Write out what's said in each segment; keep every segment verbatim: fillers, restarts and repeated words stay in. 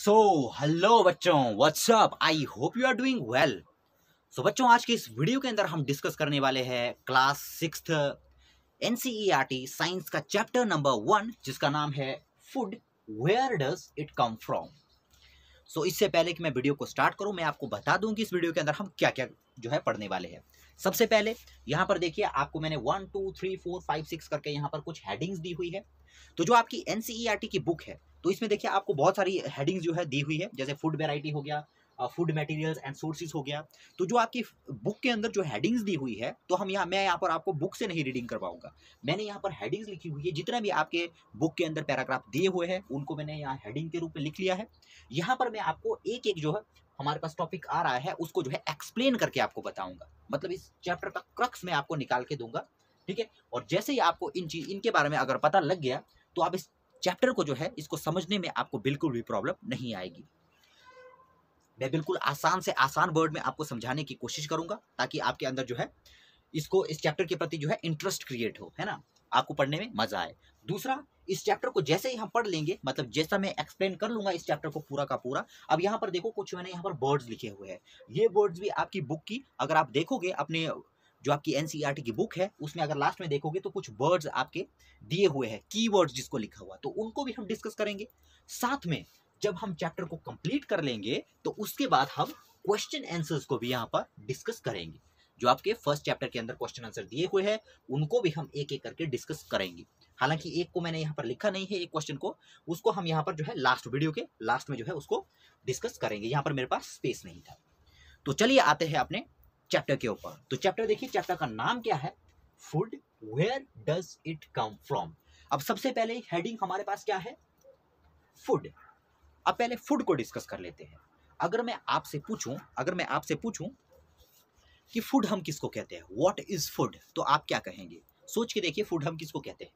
सो hello बच्चों, what's up. I hope you are doing well. So बच्चों, आज के इस वीडियो के अंदर हम डिस्कस करने वाले हैं क्लास सिक्स्थ एनसीईआरटी साइंस का चैप्टर नंबर वन, जिसका नाम है food, where does it come from. So इससे पहले कि मैं वीडियो को स्टार्ट करूं, मैं आपको बता दूं कि इस वीडियो के अंदर हम क्या क्या जो है पढ़ने वाले हैं। सबसे पहले यहाँ पर देखिए, आपको मैंने one two three four five six करके यहाँ पर कुछ हेडिंग्स दी हुई है। तो जो आपकी एनसीईआरटी की बुक है, तो इसमें देखिए आपको बहुत सारी हेडिंग्स जो है दी हुई है, जैसे फूड वेराइटी हो गया, फूड मटेरियल्स एंड सोर्सेज हो गया। तो जो आपकी बुक के अंदर जो हेडिंग्स दी हुई है, तो हम यहाँ मैं यहाँ पर आपको बुक से नहीं रीडिंग करवाऊंगा। मैंने यहाँ पर हेडिंग्स लिखी हुई है, जितना भी आपके बुक के अंदर पैराग्राफ दिए हुए हैं उनको मैंने यहाँ हेडिंग के रूप में लिख लिया है। यहाँ पर मैं आपको एक एक जो है हमारे पास टॉपिक आ रहा है उसको जो है एक्सप्लेन करके आपको बताऊंगा। मतलब इस चैप्टर का क्रक्स मैं आपको निकाल के दूंगा, ठीक है। और जैसे ही आपको इन चीज इनके बारे में अगर पता लग गया, तो आप इस चैप्टर को जो है इसको समझने में आपको बिल्कुल भी प्रॉब्लम नहीं आएगी। मैं बिल्कुल आसान से आसान वर्ड में आपको समझाने की कोशिश करूंगा, ताकि आपके अंदर जो है इसको इस चैप्टर के प्रति जो है इंटरेस्ट क्रिएट हो, है ना, आपको पढ़ने में मजा आए। दूसरा, इस चैप्टर को जैसे ही हम पढ़ लेंगे, मतलब जैसा मैं एक्सप्लेन कर लूंगा इस चैप्टर को पूरा का पूरा। अब यहाँ पर देखो, कुछ मैंने यहाँ पर वर्ड्स लिखे हुए हैं। ये वर्ड्स भी आपकी बुक की, अगर आप देखोगे अपने जो आपकी एनसीईआरटी की बुक है उसमें अगर लास्ट में देखोगे तो कुछ वर्ड्स आपके दिए हुए हैं, कीवर्ड्स जिसको लिखा हुआ, तो उनको भी हम डिस्कस करेंगे। साथ में जब हम चैप्टर को कंप्लीट कर लेंगे तो उसके बाद हम क्वेश्चन आंसर्स को भी यहाँ पर डिस्कस करेंगे। जो आपके फर्स्ट चैप्टर के अंदर क्वेश्चन आंसर दिए हुए हैं उनको भी हम एक एक करके डिस्कस करेंगे। हालांकि एक को मैंने यहाँ पर लिखा नहीं है, एक क्वेश्चन को, उसको हम यहाँ पर जो है लास्ट वीडियो के लास्ट में जो है उसको डिस्कस करेंगे। यहाँ पर मेरे पास स्पेस नहीं था। तो चलिए आते हैं अपने चैप्टर के ऊपर। तो चैप्टर देखिए, चैप्टर का नाम क्या है? Food, where does it come from. अब सबसे पहले हेडिंग हमारे पास क्या है? फूड। अब पहले फूड को डिस्कस कर लेते हैं। अगर मैं आपसे पूछूं अगर मैं आपसे पूछूं कि फूड हम किसको कहते हैं, व्हाट इज फूड, तो आप क्या कहेंगे? सोच के देखिए, फूड हम किसको कहते हैं।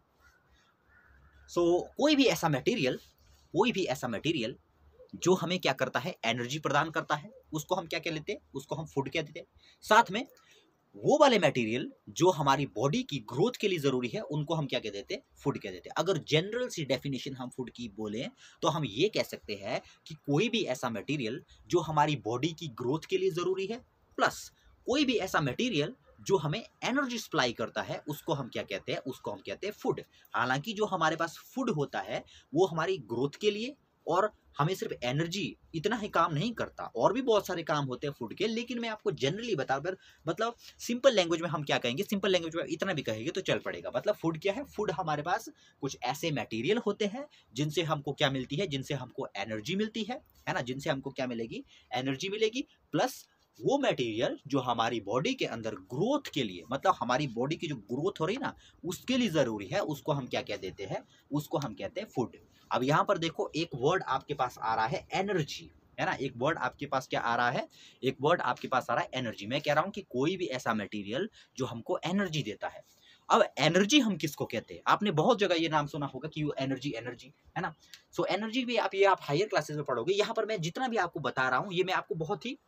सो so, कोई भी ऐसा मटेरियल कोई भी ऐसा मटेरियल जो हमें क्या करता है, एनर्जी प्रदान करता है, उसको हम क्या कह लेते हैं, उसको हम फूड कह देते हैं। साथ में वो वाले मटेरियल जो हमारी बॉडी की ग्रोथ के लिए जरूरी है, उनको हम क्या कह देते हैं, फूड कह देते हैं। अगर जनरल सी डेफिनेशन हम फूड की बोलें तो हम ये कह सकते हैं कि कोई भी ऐसा मटेरियल जो हमारी बॉडी की ग्रोथ के लिए जरूरी है, प्लस कोई भी ऐसा मटेरियल जो हमें एनर्जी सप्लाई करता है, उसको हम क्या कहते हैं, उसको हम कहते हैं फूड। हालांकि जो हमारे पास फूड होता है वो हमारी ग्रोथ के लिए और हमें सिर्फ एनर्जी इतना ही काम नहीं करता, और भी बहुत सारे काम होते हैं फूड के। लेकिन मैं आपको जनरली बता कर, मतलब सिंपल लैंग्वेज में हम क्या कहेंगे, सिंपल लैंग्वेज में इतना भी कहेंगे तो चल पड़ेगा। मतलब फूड क्या है? फूड हमारे पास कुछ ऐसे मटेरियल होते हैं जिनसे हमको क्या मिलती है, जिनसे हमको एनर्जी मिलती है, है ना, जिनसे हमको क्या मिलेगी, एनर्जी मिलेगी। प्लस वो मटेरियल जो हमारी बॉडी के अंदर ग्रोथ के लिए, मतलब हमारी बॉडी की जो ग्रोथ हो रही है ना, उसके लिए जरूरी है, उसको हम क्या कह देते हैं, उसको हम कहते हैं फूड। अब यहाँ पर देखो, एक वर्ड आपके पास आ रहा है एनर्जी, है ना, एक वर्ड आपके पास क्या आ रहा है, एक वर्ड आपके पास आ रहा है एनर्जी। मैं कह रहा हूँ कि कोई भी ऐसा मटेरियल जो हमको एनर्जी देता है। अब एनर्जी हम किसको कहते हैं? आपने बहुत जगह ये नाम सुना होगा कि यू एनर्जी एनर्जी, है ना। सो एनर्जी भी आप ये आप हायर क्लासेस में पढ़ोगे। यहाँ पर मैं जितना भी आपको बता रहा हूँ, ये मैं आपको बहुत ही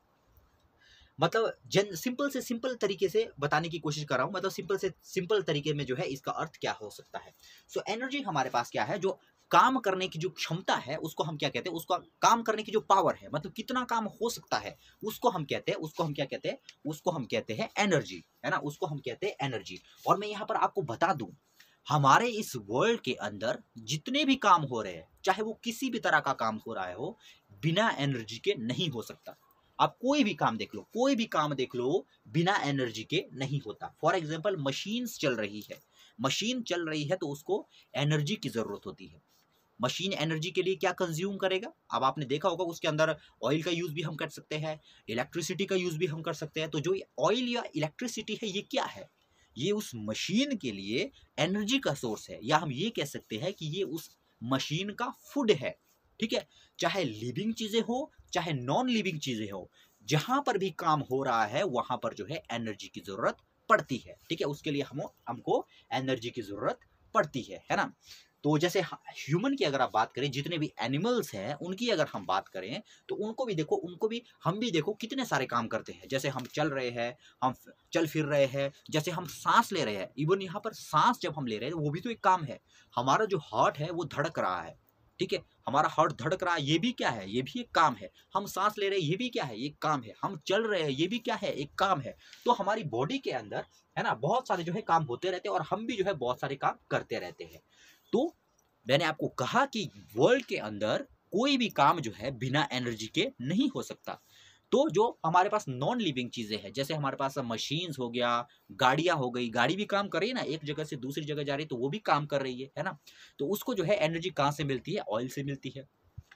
मतलब जन सिंपल से सिंपल तरीके से बताने की कोशिश कर रहा हूँ। मतलब सिंपल से सिंपल तरीके में जो है इसका अर्थ क्या हो सकता है। सो एनर्जी हमारे पास क्या है, जो काम करने की जो क्षमता है उसको हम क्या कहते हैं, उसका काम करने की जो पावर है, मतलब कितना काम हो सकता है, उसको हम कहते हैं उसको हम क्या कहते हैं, उसको हम कहते हैं एनर्जी, है ना, उसको हम कहते हैं एनर्जी। और मैं यहाँ पर आपको बता दूं, हमारे इस वर्ल्ड के अंदर जितने भी काम हो रहे हैं, चाहे वो किसी भी तरह का काम हो रहा हो, बिना एनर्जी के नहीं हो सकता। आप कोई भी काम देख लो, कोई भी काम देख लो, बिना एनर्जी के नहीं होता। फॉर एग्जाम्पल, मशीन्स चल रही है, मशीन चल रही है तो उसको एनर्जी की जरूरत होती है। मशीन एनर्जी के लिए क्या कंज्यूम करेगा? अब आपने देखा होगा उसके अंदर ऑयल का यूज भी हम कर सकते हैं, इलेक्ट्रिसिटी का यूज भी हम कर सकते हैं। तो जो ऑयल या इलेक्ट्रिसिटी है, ये क्या है? ये उस मशीन के लिए एनर्जी का सोर्स है, या हम ये कह सकते हैं कि ये उस मशीन का फूड है, ठीक है। चाहे लिविंग चीजें हो, चाहे नॉन लिविंग चीजें हो, जहां पर भी काम हो रहा है वहां पर जो है एनर्जी की जरूरत पड़ती है, ठीक है। उसके लिए हम हमको एनर्जी की जरूरत पड़ती है, है ना। तो जैसे ह्यूमन की अगर आप बात करें, जितने भी एनिमल्स हैं उनकी अगर हम बात करें, तो उनको भी देखो उनको भी हम भी देखो कितने सारे काम करते हैं। जैसे हम चल रहे हैं, हम चल फिर रहे हैं, जैसे हम सांस ले रहे हैं, इवन यहाँ पर सांस जब हम ले रहे हैं वो भी तो एक काम है। हमारा जो हार्ट है वो धड़क रहा है, ठीक है, हमारा हार्ट धड़क रहा है, ये भी क्या है, ये भी एक काम है। हम सांस ले रहे हैं, ये भी क्या है, ये काम है। हम चल रहे हैं, ये भी क्या है, एक काम है। तो हमारी बॉडी के अंदर है ना बहुत सारे जो है काम होते रहते हैं और हम भी जो है बहुत सारे काम करते रहते हैं। तो मैंने आपको कहा कि वर्ल्ड के अंदर कोई भी काम जो है बिना एनर्जी के नहीं हो सकता। तो जो हमारे पास नॉन लिविंग चीजें हैं, जैसे हमारे पास मशीन्स हो गया, गाड़ियां हो गई, गाड़ी भी काम कर रही है ना, एक जगह से दूसरी जगह जा रही है तो वो भी काम कर रही है है ना। तो उसको जो है एनर्जी कहाँ से मिलती है, ऑयल से मिलती है।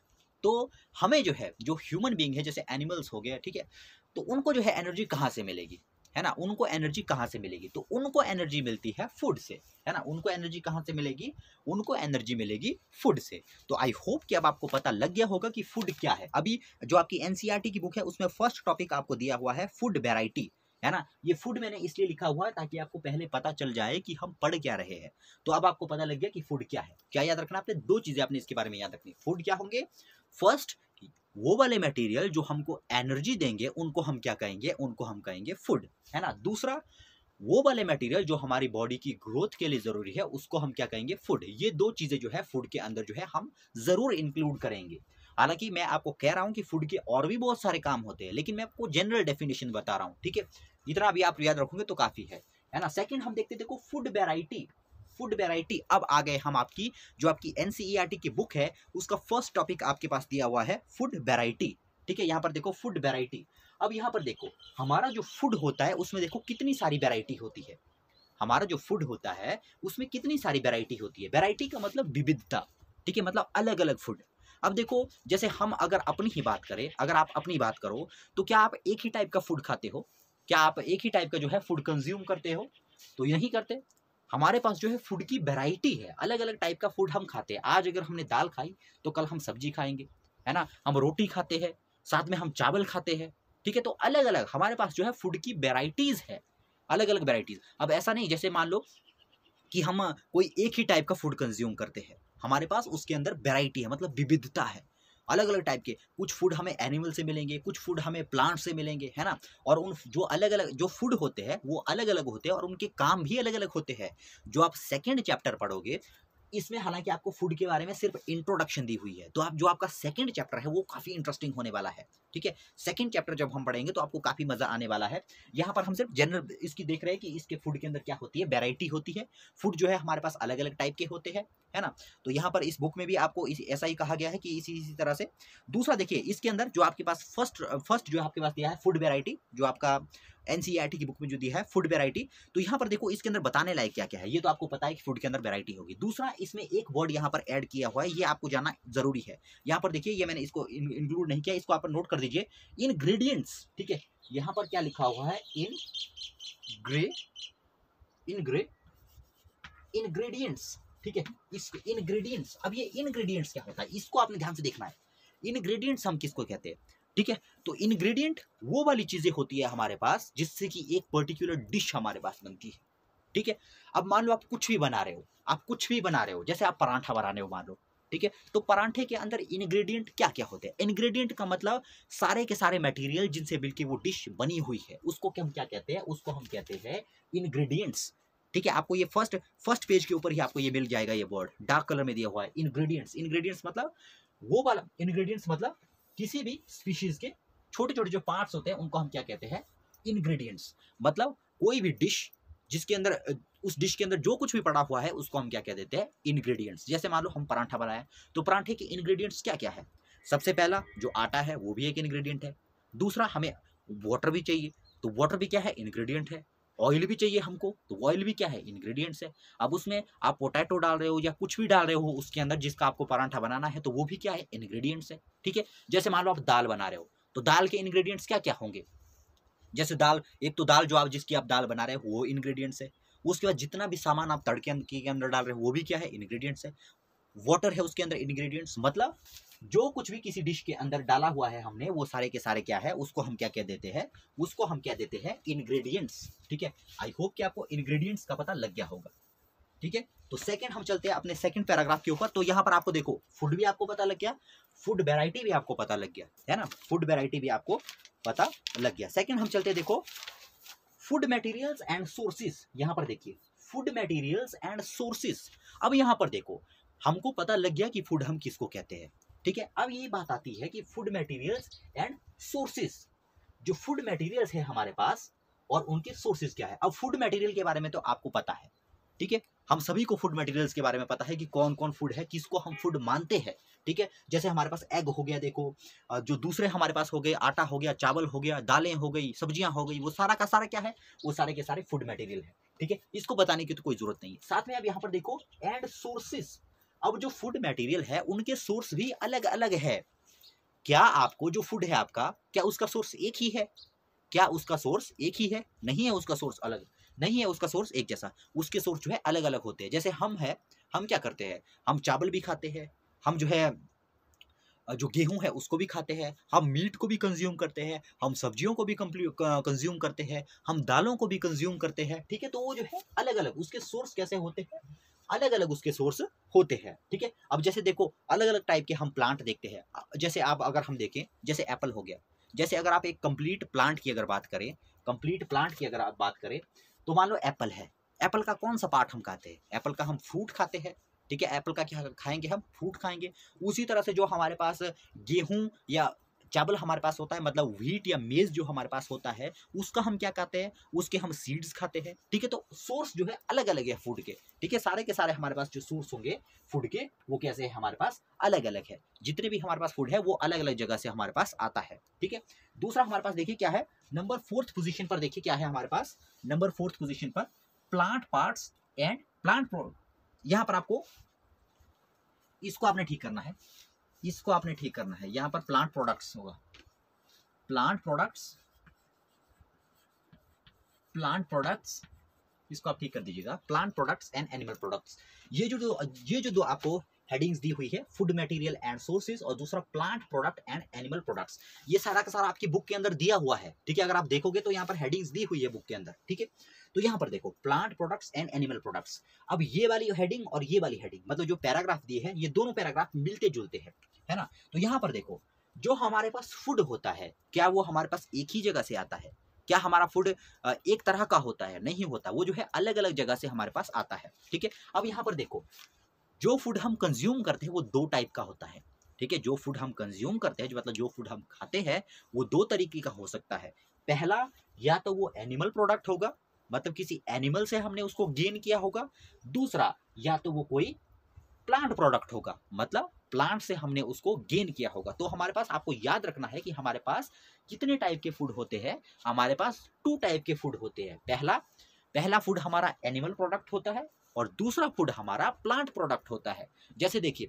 तो हमें जो है जो ह्यूमन बीइंग है, जैसे एनिमल्स हो गया, ठीक है, तो उनको जो है एनर्जी कहाँ से मिलेगी, है ना, उनको एनर्जी कहाँ से मिलेगी, तो उनको एनर्जी मिलती है फूड से, है ना। उनको एनर्जी कहाँ से मिलेगी, उनको एनर्जी मिलेगी फूड से। तो आई होप कि अब आपको पता लग गया होगा कि फूड क्या है। अभी जो आपकी एनसीईआरटी की बुक है उसमें फर्स्ट टॉपिक आपको दिया हुआ है फूड वैरायटी, है ना। ये फूड मैंने इसलिए लिखा हुआ है ताकि आपको पहले पता चल जाए कि हम पढ़ क्या रहे हैं। तो अब आपको पता लग गया कि फूड क्या है। क्या याद रखना आपने, दो चीजें आपने इसके बारे में याद रखनी। फूड क्या होंगे, फर्स्ट वो वाले मटेरियल जो हमको एनर्जी देंगे उनको हम क्या कहेंगे, उनको हम कहेंगे फूड, है ना। दूसरा वो वाले मटेरियल जो हमारी बॉडी की ग्रोथ के लिए जरूरी है उसको हम क्या कहेंगे, फूड। ये दो चीजें जो है फूड के अंदर जो है हम जरूर इंक्लूड करेंगे। हालांकि मैं आपको कह रहा हूं कि फूड के और भी बहुत सारे काम होते हैं, लेकिन मैं आपको जनरल डेफिनेशन बता रहा हूं, ठीक है। इतना भी आप याद रखोगे तो काफी है, है ना। सेकंड हम देखते देखो फूड वेराइटी। फूड वेराइटी, अब आ गए हम आपकी जो आपकी एनसीईआरटी की बुक है उसका फर्स्ट टॉपिक आपके पास दिया हुआ है फूड वेराइटी, ठीक है। यहाँ पर देखो फूड वेराइटी। अब यहाँ पर देखो हमारा जो फूड होता है उसमें देखो कितनी सारी वेराइटी होती है। हमारा जो फूड होता है उसमें कितनी सारी वेराइटी होती है। वेराइटी का मतलब विविधता, ठीक है, मतलब अलग अलग फूड। अब देखो जैसे हम अगर अपनी ही बात करें, अगर आप अपनी बात करो तो क्या आप एक ही टाइप का फूड खाते हो, क्या आप एक ही टाइप का जो है फूड कंज्यूम करते हो, तो नहीं करते। हमारे पास जो है फूड की वैरायटी है, अलग अलग टाइप का फूड हम खाते हैं। आज अगर हमने दाल खाई तो कल हम सब्जी खाएंगे, है ना। हम रोटी खाते हैं, साथ में हम चावल खाते हैं, ठीक है। तो अलग अलग हमारे पास जो है फूड की वेराइटीज है, अलग अलग वेराइटीज। अब ऐसा नहीं जैसे मान लो कि हम कोई एक ही टाइप का फूड कंज्यूम करते हैं, हमारे पास उसके अंदर वेराइटी है, मतलब विविधता है, अलग अलग टाइप के। कुछ फूड हमें एनिमल से मिलेंगे, कुछ फूड हमें प्लांट से मिलेंगे, है ना। और उन जो अलग अलग जो फूड होते हैं वो अलग अलग होते हैं और उनके काम भी अलग अलग होते हैं। जो आप सेकेंड चैप्टर पढ़ोगे इसमें हालांकि आपको फूड के बारे में सिर्फ इंट्रोडक्शन दी हुई है, तो आप जो आपका सेकंड चैप्टर है वो काफी इंटरेस्टिंग होने वाला है, ठीक है। सेकंड चैप्टर जब हम पढ़ेंगे तो आपको काफी मजा आने वाला है। यहाँ पर हम सिर्फ जनरल इसकी देख रहे हैं कि इसके फूड के अंदर क्या होती है, वैरायटी होती है। फूड जो है हमारे पास अलग अलग टाइप के होते हैं, है ना। तो यहाँ पर इस बुक में भी आपको इस, ऐसा ही कहा गया है कि इसी इसी तरह से। दूसरा देखिए इसके अंदर जो आपके पास फर्स्ट फर्स्ट जो आपके पास दिया है फूड वेराइटी, जो आपका एनसीईआरटी की बुक में जो दिया है फूड वेराइटी, तो यहाँ पर देखो इसके अंदर बताने लायक क्या क्या है। ये तो आपको पता है कि फूड के अंदर वेराइटी होगी। दूसरा इसमें एक वर्ड यहाँ पर ऐड किया हुआ है, ये आपको जानना जरूरी है। यहाँ पर देखिए ये मैंने इसको इंक्लूड नहीं किया, इसको आप नोट कर दीजिए, इनग्रेडिएंट्स, ठीक है। यहाँ पर क्या लिखा हुआ है, इन ग्रे इनग्रे इनग्रेडिएंट्स, ठीक है। इस इनग्रेडिएंट्स, अब ये इनग्रेडिएंट्स क्या होता है इसको आपने ध्यान से देखना है। इनग्रेडिएंट्स हम किसको कहते हैं, ठीक है। तो इंग्रेडिएंट वो वाली चीजें होती है हमारे पास जिससे कि एक पर्टिकुलर डिश हमारे पास बनती है, ठीक है। अब मान लो आप कुछ भी बना रहे हो, आप कुछ भी बना रहे हो, जैसे आप पराठा बना रहे हो मान लो, ठीक है। तो पराठे के अंदर इंग्रेडिएंट क्या क्या होते हैं, इंग्रेडिएंट का मतलब सारे के सारे मटेरियल जिनसे मिलकर वो डिश बनी हुई है उसको हम क्या कहते हैं, उसको हम कहते हैं इंग्रेडिएंट्स, ठीक है। आपको ये फर्स्ट फर्स्ट पेज के ऊपर ही आपको ये मिल जाएगा, ये वर्ड डार्क कलर में दिया हुआ है, इंग्रेडिएंट्स। इंग्रेडिएंट्स मतलब वो वाला इंग्रेडिएंट्स मतलब किसी भी स्पीशीज के छोटे छोटे जो पार्ट्स होते हैं उनको हम क्या कहते हैं, इंग्रेडिएंट्स। मतलब कोई भी डिश जिसके अंदर उस डिश के अंदर जो कुछ भी पड़ा हुआ है उसको हम क्या कह देते हैं, इंग्रेडिएंट्स। जैसे मान लो हम पराठा बनाए तो पराठे के इंग्रेडिएंट्स क्या क्या है, सबसे पहला जो आटा है वो भी एक इंग्रेडिएंट है। दूसरा हमें वाटर भी चाहिए, तो वाटर भी क्या है, इंग्रेडिएंट है। ऑयल भी चाहिए हमको, तो ऑयल भी क्या है, इंग्रेडिएंट्स है। अब उसमें आप पोटैटो डाल रहे हो या कुछ भी डाल रहे हो उसके अंदर जिसका आपको पराठा बनाना है तो वो भी क्या है, इंग्रेडिएंट्स है, ठीक है। जैसे मान लो आप दाल बना रहे हो तो दाल के इंग्रेडिएंट्स क्या क्या होंगे, जैसे दाल, एक तो दाल जो आप जिसकी आप दाल बना रहे हो वो इंग्रेडिएंट्स है। उसके बाद जितना भी सामान आप तड़के के अंदर डाल रहे हो वो भी क्या है, इंग्रेडिएंट्स है। वाटर है उसके अंदर इंग्रेडिएंट्स, मतलब जो कुछ भी किसी डिश के अंदर डाला हुआ है हमने वो सारे के सारे क्या है, उसको हम क्या कह देते हैं, उसको हम क्या देते हैं, इंग्रेडिएंट्स, ठीक है। आई होप कि आपको इंग्रेडिएंट्स का पता लग गया होगा, ठीक है। तो सेकंड हम चलते हैं अपने सेकंड पैराग्राफ के ऊपर। तो यहाँ पर आपको देखो फूड भी आपको पता लग गया, फूड वेराइटी भी आपको पता लग गया, है ना। फूड वेराइटी भी आपको पता लग गया। सेकंड हम चलते हैं, देखो फूड मटेरियल्स एंड सोर्सेस। यहाँ पर देखिए फूड मटेरियल्स एंड सोर्सेस। अब यहाँ पर देखो हमको पता लग गया कि फूड हम किसको कहते हैं, ठीक है। अब ये बात आती है कि फूड मटेरियल्स एंड सोर्सेस। जो फूड मटेरियल्स है हमारे पास और उनके सोर्सेज क्या है। अब फूड मटेरियल के बारे में तो आपको पता है, ठीक है, हम सभी को फूड मटेरियल्स के बारे में पता है कि कौन कौन फूड है, किसको हम फूड मानते हैं, ठीक है। जैसे हमारे पास एग हो गया, देखो जो दूसरे हमारे पास हो गए, आटा हो गया, चावल हो गया, दालें हो गई, सब्जियां हो गई, वो सारा का सारा क्या है, वो सारे के सारे फूड मटेरियल है, ठीक है। इसको बताने की तो कोई जरूरत नहीं है। साथ में अब यहाँ पर देखो एंड सोर्सेस। अब जो फूड मटेरियल है उनके सोर्स भी अलग अलग है। क्या आपको जो फूड है आपका, क्या उसका सोर्स एक ही है? क्या उसका सोर्स एक ही है? नहीं है, उसका सोर्स अलग नहीं है, उसका सोर्स एक जैसा, उसके सोर्स जो है अलग अलग होते हैं। जैसे हम है, हम क्या करते हैं, हम चावल भी खाते हैं, हम जो है जो गेहूं है उसको भी खाते हैं, हम मीट को भी कंज्यूम करते हैं, हम सब्जियों को भी कंज्यूम करते हैं, हम दालों को भी कंज्यूम करते हैं, ठीक है। तो वो जो है अलग अलग उसके सोर्स कैसे होते हैं, अलग अलग उसके सोर्स होते हैं, ठीक है। अब जैसे देखो अलग अलग टाइप के हम प्लांट देखते हैं। जैसे आप अगर हम देखें, जैसे एप्पल हो गया, जैसे अगर आप एक कंप्लीट प्लांट की अगर बात करें, कंप्लीट प्लांट की अगर आप बात करें तो मान लो एप्पल है, एप्पल का कौन सा पार्ट हम खाते हैं, एप्पल का हम फ्रूट खाते हैं, ठीक है। एप्पल का क्या खाएंगे, हम फ्रूट खाएंगे। उसी तरह से जो हमारे पास गेहूं या चावल हमारे पास होता है, मतलब व्हीट या मेज जो हमारे पास होता है, उसका हम क्या खाते हैं, उसके हम सीड्स खाते हैं, ठीक है। तो सोर्स जो है अलग अलग है फूड के, ठीक है। सारे के सारे हमारे पास जो सोर्स होंगे फूड के, वो कैसे है, हमारे पास अलग अलग है। जितने भी हमारे पास फूड है वो अलग अलग जगह से हमारे पास आता है, ठीक है। दूसरा हमारे पास देखिए क्या है, नंबर फोर्थ पोजीशन पर देखिए क्या है हमारे पास, नंबर फोर्थ पोजीशन पर plant parts and plant product. यहां पर आपको इसको आपने ठीक करना है, इसको आपने ठीक करना है। यहां पर प्लांट प्रोडक्ट्स होगा, प्लांट प्रोडक्ट्स, प्लांट प्रोडक्ट्स, इसको आप ठीक कर दीजिएगा, plant products and animal products. ये जो जो ये जो दो आपको हेडिंग्स दी हुई है, फूड मटेरियल एंड सोर्सेज और दूसरा plant product and animal products, ये सारा का सारा आपकी बुक के अंदर दिया हुआ है, ठीक है। अगर आप देखोगे तो यहाँ पर हेडिंग्स दी हुई है बुक के अंदर, ठीक है। तो यहाँ पर देखो plant products and animal products. अब ये वाली हेडिंग और ये वाली हेडिंग, मतलब जो पैराग्राफ दिए हैं, ये दोनों पैराग्राफ मिलते जुलते हैं, है ना। तो यहाँ पर देखो जो हमारे पास फूड होता है, क्या वो हमारे पास एक ही जगह से आता है? क्या हमारा फूड एक तरह का होता है? नहीं होता, वो जो है अलग अलग जगह से हमारे पास आता है, ठीक है। अब यहाँ पर देखो जो फूड हम कंज्यूम करते हैं वो दो टाइप का होता है, ठीक है। जो फूड हम कंज्यूम करते हैं, जो मतलब जो फूड हम खाते हैं, वो दो तरीके का हो सकता है। पहला, या तो वो एनिमल प्रोडक्ट होगा, मतलब किसी एनिमल से हमने उसको गेन किया होगा। दूसरा, या तो वो कोई प्लांट प्रोडक्ट होगा, मतलब प्लांट से हमने उसको गेन किया होगा। तो हमारे पास आपको याद रखना है कि हमारे पास कितने टाइप के फूड होते हैं। हमारे पास टू टाइप के फूड होते हैं। पहला पहला फूड हमारा एनिमल प्रोडक्ट होता है और दूसरा फूड हमारा प्लांट प्रोडक्ट होता है। जैसे देखिए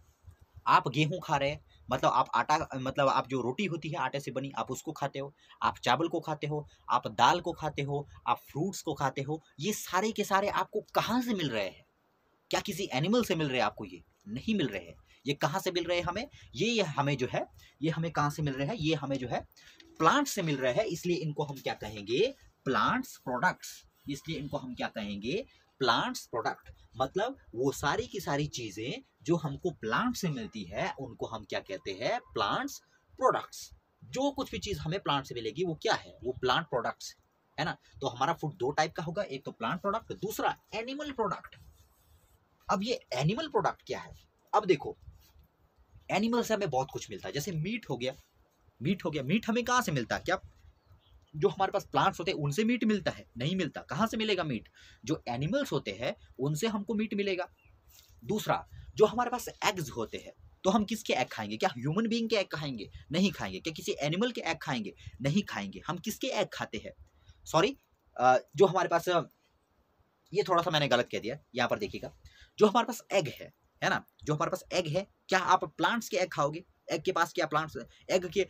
आप गेहूं खा रहे हैं, मतलब आप आटा, मतलब आप जो रोटी होती है आटे से बनी, आप उसको खाते हो, आप चावल को खाते हो, आप दाल को खाते हो, आप फ्रूट्स को खाते हो। ये सारे के सारे आपको कहाँ से मिल रहे हैं? क्या किसी एनिमल से मिल रहे हैं आपको? ये नहीं मिल रहे हैं। ये कहाँ से मिल रहे हैं हमें? ये, ये हमें जो है, ये हमें कहाँ से मिल रहे हैं? ये हमें जो है प्लांट से मिल रहे हैं। इसलिए इनको हम क्या कहेंगे? Plants products. इसलिए इनको हम क्या कहेंगे? Plants product. मतलब वो सारी की सारी चीजें जो हमको प्लांट से मिलती है उनको हम क्या कहते हैं? Plants products. जो कुछ भी चीज हमें प्लांट से मिलेगी वो क्या है? वो प्लांट प्रोडक्ट्स है ना। तो हमारा फूड दो टाइप का होगा, एक तो प्लांट प्रोडक्ट, दूसरा एनिमल प्रोडक्ट। अब ये एनिमल प्रोडक्ट क्या है? अब देखो एनिमल से हमें बहुत कुछ मिलता है, जैसे मीट हो गया, मीट हो गया। मीट हमें कहाँ से मिलता है? क्या जो हमारे पास प्लांट्स होते हैं उनसे मीट मिलता है? नहीं मिलता। कहाँ से मिलेगा मीट? जो एनिमल्स होते हैं उनसे हमको मीट मिलेगा। दूसरा, जो हमारे पास एग्स होते हैं, तो हम किसके एग खाएंगे? क्या ह्यूमन बीइंग के एग खाएंगे? नहीं खाएंगे। क्या किसी एनिमल के एग खाएंगे? नहीं खाएंगे। हम किसके एग खाते हैं? सॉरी, जो हमारे पास, ये थोड़ा सा मैंने गलत कह दिया, यहाँ पर देखिएगा, जो हमारे पास एग है है ना, जो हमारे पास एग है, क्या आप प्लांट्स के एग खाओगे? एग के पास क्या प्लांट्स, एग के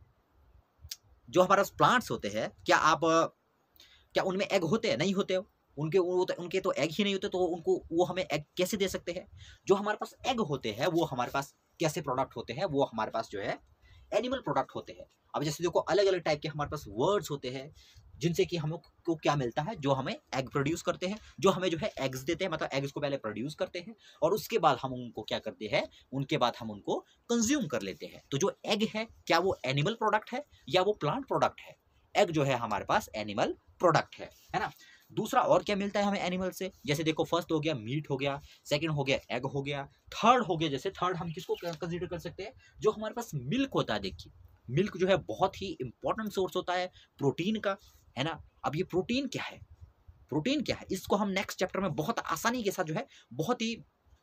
जो हमारे पास प्लांट्स होते हैं, क्या आप, क्या उनमें एग होते हैं? नहीं होते हो। उनके वो तो, उनके तो एग ही नहीं होते, तो उनको वो हमें एग कैसे दे सकते हैं? जो हमारे पास एग होते हैं वो हमारे पास कैसे प्रोडक्ट होते हैं? वो हमारे पास जो है एनिमल प्रोडक्ट होते हैं। अब जैसे देखो अलग अलग टाइप के हमारे पास वर्ड्स होते हैं जिनसे कि हम लोग को क्या मिलता है? जो हमें एग प्रोड्यूस करते हैं, जो हमें जो है एग्स देते हैं, मतलब एग्स को पहले प्रोड्यूस करते हैं और उसके बाद हम उनको क्या करते हैं? उनके बाद हम उनको कंज्यूम कर लेते हैं। तो जो एग है, क्या वो एनिमल प्रोडक्ट है या वो प्लांट प्रोडक्ट है? एग जो है हमारे पास एनिमल प्रोडक्ट है, है ना। दूसरा और क्या मिलता है हमें एनिमल से, जैसे देखो फर्स्ट हो गया मीट हो गया, सेकंड हो गया एग हो गया, थर्ड हो गया, जैसे थर्ड हम किसको कंसीडर कर सकते हैं, जो हमारे पास मिल्क होता है। देखिए मिल्क जो है बहुत ही इंपॉर्टेंट सोर्स होता है प्रोटीन का, है ना। अब ये प्रोटीन क्या है, प्रोटीन क्या है, इसको हम नेक्स्ट चैप्टर में बहुत आसानी के साथ जो है, बहुत ही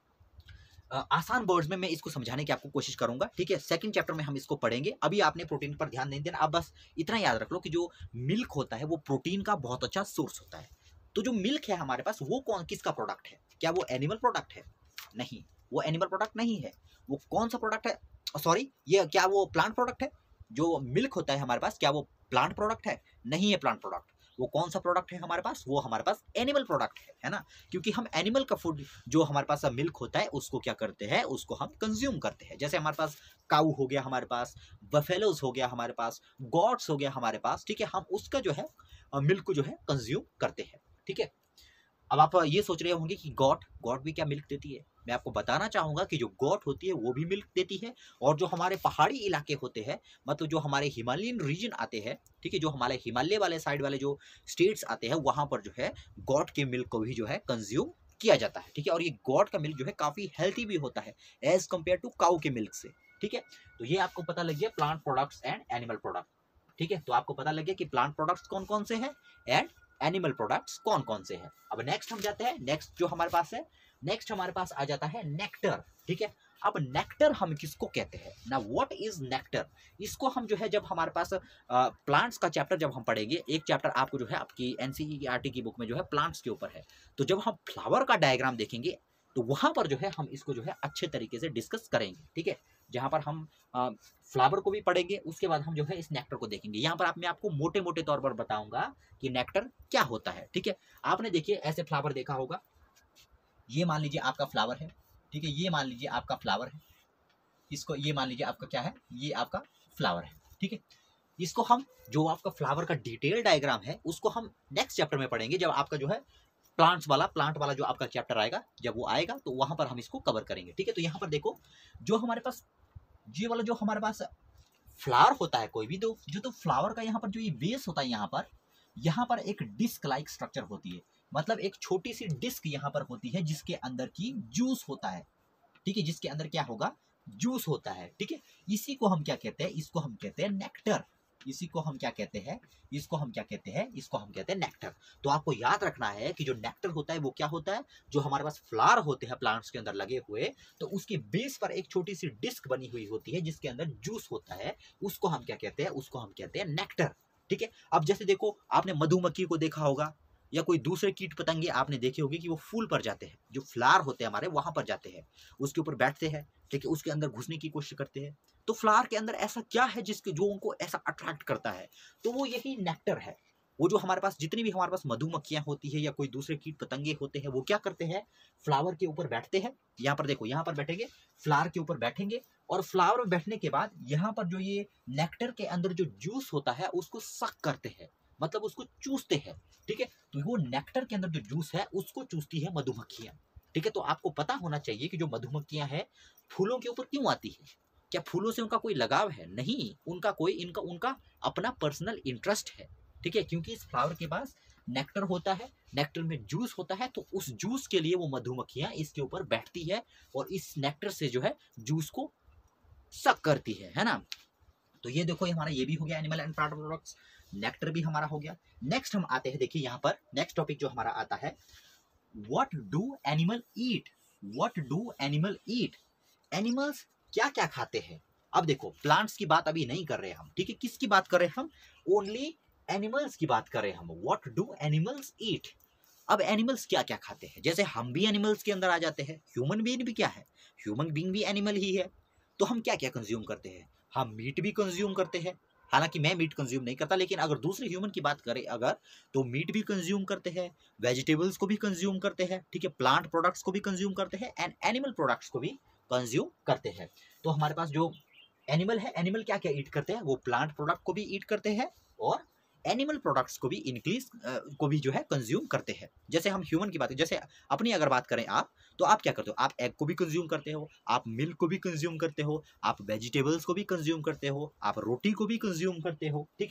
आसान वर्ड्स में मैं इसको समझाने की आपको कोशिश करूंगा, ठीक है। सेकंड चैप्टर में हम इसको पढ़ेंगे, अभी आपने प्रोटीन पर ध्यान नहीं देना। आप बस इतना याद रख लो कि जो मिल्क होता है वो प्रोटीन का बहुत अच्छा सोर्स होता है। तो जो मिल्क है हमारे पास वो कौन किसका प्रोडक्ट है, क्या वो एनिमल प्रोडक्ट है, नहीं वो एनिमल प्रोडक्ट नहीं है। वो कौन सा प्रोडक्ट है, सॉरी ये क्या वो प्लांट प्रोडक्ट है, जो मिल्क होता है हमारे पास क्या वो प्लांट प्रोडक्ट है, नहीं है प्लांट प्रोडक्ट। वो कौन सा प्रोडक्ट है हमारे पास, वो हमारे पास एनिमल प्रोडक्ट है, है ना। क्योंकि हम एनिमल का फूड जो हमारे पास मिल्क होता है उसको क्या करते हैं, उसको हम कंज्यूम करते हैं। जैसे हमारे पास काऊ हो गया, हमारे पास बफेलोज हो गया, हमारे पास गॉट्स हो गया हमारे पास, ठीक है, हम उसका जो है मिल्क को जो है कंज्यूम करते हैं, ठीक है। अब आप ये सोच रहे होंगे कि गॉट गॉट भी क्या मिल्क देती है, मैं आपको बताना चाहूंगा कि जो गॉट होती है वो भी मिल्क देती है। और जो हमारे पहाड़ी इलाके होते हैं, मतलब जो हमारे हिमालयन रीजन आते हैं, ठीक है, जो हमारे हिमालय वाले साइड वाले जो स्टेट्स आते हैं वहां पर जो है गॉट के मिल्क को भी जो है कंज्यूम किया जाता है, ठीक है। और ये गॉट का मिल्क जो है काफी हेल्थी भी होता है एज कम्पेयर टू काऊ के मिल्क से, ठीक है। तो ये आपको पता लग गया plant products and animal product, ठीक है। तो आपको पता लग गया कि प्लांट प्रोडक्ट्स कौन कौन से हैं एंड एनिमल प्रोडक्ट्स कौन कौन से हैं। अब नेक्स्ट हम जाते हैं, नेक्स्ट जो हमारे पास है, नेक्स्ट हमारे पास आ जाता है नेक्टर, ठीक है। अब नेक्टर हम किसको कहते हैं ना, व्हाट इज नेक्टर, इसको हम जो है जब हमारे पास प्लांट्स का चैप्टर जब हम पढ़ेंगे, एक चैप्टर आपको जो है आपकी एनसीईआरटी की बुक में जो है प्लांट्स के ऊपर है, तो जब हम फ्लावर का डायग्राम देखेंगे तो वहां पर जो है हम इसको जो है अच्छे तरीके से डिस्कस करेंगे, ठीक है। जहां पर हम फ्लावर को भी पढ़ेंगे उसके बाद हम जो है इस नेक्टर को देखेंगे। यहाँ पर आप मैं आपको मोटे मोटे तौर पर बताऊंगा कि नेक्टर क्या होता है, ठीक है। आपने देखिए ऐसे फ्लावर देखा होगा, ये मान लीजिए आपका फ्लावर है, ठीक है, ये मान लीजिए आपका फ्लावर है, इसको ये मान लीजिए आपका क्या है, ये आपका फ्लावर है, ठीक है। इसको हम जो आपका फ्लावर का डिटेल डायग्राम है उसको हम नेक्स्ट चैप्टर में पढ़ेंगे, जब आपका जो है प्लांट्स वाला प्लांट वाला जो आपका चैप्टर आएगा, जब वो आएगा तो वहां पर हम इसको कवर करेंगे, ठीक है। तो यहाँ पर देखो जो हमारे पास ये वाला जो हमारे पास फ्लावर होता है कोई भी, तो जो तो फ्लावर का यहाँ पर जो ये बेस होता है, यहाँ पर यहाँ पर एक डिस्क लाइक स्ट्रक्चर होती है, मतलब एक छोटी सी डिस्क यहाँ पर होती है जिसके अंदर की जूस होता है, ठीक है, जिसके अंदर क्या होगा, जूस होता है, ठीक है। इसी को हम क्या कहते हैं, इसको हम कहते हैं नेक्टर, इसी को हम क्या कहते हैं, इसको हम क्या कहते हैं, इसको हम कहते हैं नेक्टर। तो आपको याद रखना है कि जो नेक्टर होता है वो क्या होता है, जो हमारे पास फ्लावर होते हैं प्लांट्स के अंदर लगे हुए, तो उसके बेस पर एक छोटी सी डिस्क बनी हुई होती है जिसके अंदर जूस होता है, उसको हम क्या कहते हैं, उसको हम कहते हैं नेक्टर, ठीक है। अब जैसे देखो आपने मधुमक्खी को देखा होगा या कोई दूसरे कीट पतंगे आपने देखे होंगे कि वो फूल पर जाते हैं, जो फ्लावर होते हैं हमारे वहां पर जाते हैं, उसके ऊपर बैठते हैं, ठीक है, उसके अंदर घुसने की कोशिश करते हैं। तो फ्लावर के अंदर ऐसा क्या है जिसके जो उनको ऐसा अट्रैक्ट करता है, तो वो यही नेक्टर है। वो जो हमारे पास जितनी भी हमारे पास मधुमक्खियां होती है या कोई दूसरे कीट पतंगे होते हैं, वो क्या करते हैं, फ्लावर के ऊपर बैठते हैं। यहाँ पर देखो, यहाँ पर बैठेंगे, फ्लावर के ऊपर बैठेंगे, और फ्लावर में बैठने के बाद यहाँ पर जो ये नेक्टर के अंदर जो जूस होता है उसको सक करते हैं, मतलब उसको चूसते हैं, ठीक है। तो वो नेक्टर के अंदर जो जूस है उसको चूसती है मधुमक्खियां, ठीक है। तो आपको पता होना चाहिए कि जो मधुमक्खियां हैं फूलों के ऊपर क्यों आती है, क्या फूलों से उनका कोई लगाव है, नहीं, उनका कोई इनका उनका अपना पर्सनल इंटरेस्ट है, ठीक है। क्योंकि इस फ्लावर के पास नेक्टर होता है, नेक्टर में जूस होता है, तो उस जूस के लिए वो मधुमक्खियां इसके ऊपर बैठती है और इस नेक्टर से जो है जूस को सक करती है, है ना। तो ये देखो हमारा ये भी हो गया animal and plant products, nectar भी हमारा हो गया। नेक्स्ट हम आते हैं, देखिए यहाँ पर नेक्स्ट टॉपिक जो हमारा आता है, what do animal eat, what do animal eat, animals क्या क्या खाते हैं। अब देखो प्लांट्स की बात अभी नहीं कर रहे हम, ठीक है, किसकी बात कर रहे हैं हम, ओनली एनिमल्स की बात कर रहे हैं हम, व्हाट डू एनिमल्स ईट। अब एनिमल्स क्या क्या खाते हैं, जैसे हम भी एनिमल्स के अंदर आ जाते हैं, ह्यूमन बीइंग भी क्या है, ह्यूमन बीइंग भी एनिमल ही है। तो हम क्या क्या कंज्यूम करते हैं, हम मीट भी कंज्यूम करते हैं, हालांकि मैं मीट कंज्यूम नहीं करता, लेकिन अगर दूसरे ह्यूमन की बात करें अगर, तो मीट भी कंज्यूम करते हैं, वेजिटेबल्स को भी कंज्यूम करते हैं, ठीक है, प्लांट प्रोडक्ट्स को भी कंज्यूम करते हैं एंड एनिमल प्रोडक्ट्स को भी कंज्यूम करते हैं। तो हमारे पास जो एनिमल है, एनिमल क्या क्या ईट करते हैं, वो प्लांट प्रोडक्ट को भी ईट करते हैं और एनिमल प्रोडक्ट्स को भी इंक्रीज को भी जो है कंज्यूम करते हैं। जैसे हम ह्यूमन की बात करें, जैसे अपनी अगर बात करें आप, तो आप क्या करते हो, आप एग को भी कंज्यूम करते हो, आप मिल्क को भी कंज्यूम करते हो, आप वेजिटेबल्स को भी कंज्यूम करते हो, आप रोटी को भी कंज्यूम करते हो, ठीक है।